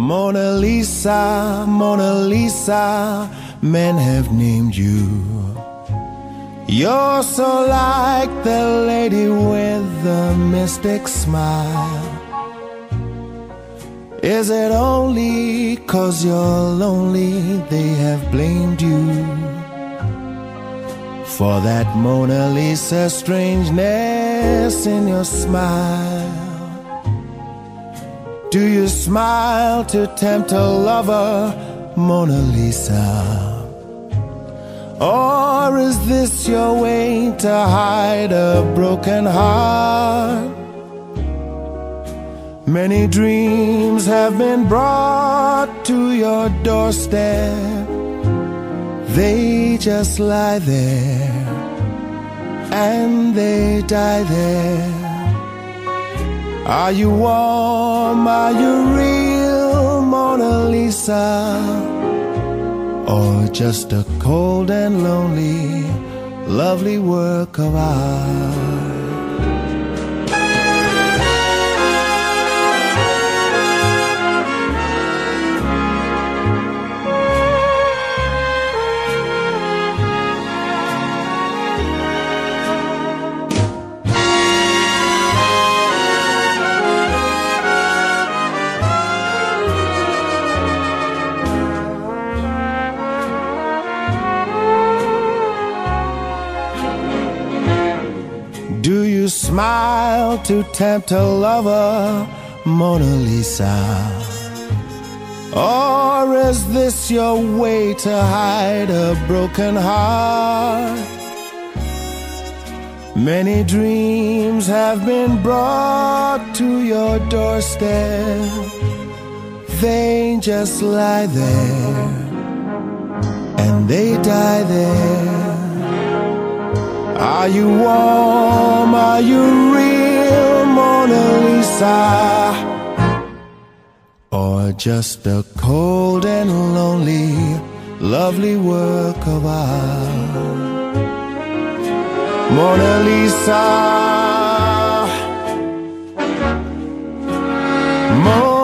Mona Lisa, Mona Lisa, men have named you. You're so like the lady with the mystic smile. Is it only 'cause you're lonely they have blamed you for that Mona Lisa strangeness in your smile? Do you smile to tempt a lover, Mona Lisa? Or is this your way to hide a broken heart? Many dreams have been brought to your doorstep. They just lie there and they die there. Are you warm? Are you real, Mona Lisa? Or just a cold and lonely, lovely work of art? Do you smile to tempt a lover, Mona Lisa? Or is this your way to hide a broken heart? Many dreams have been brought to your doorstep. They just lie there and they die there. Are you warm? Are you real, Mona Lisa? Or just a cold and lonely, lovely work of art? Mona Lisa, Mona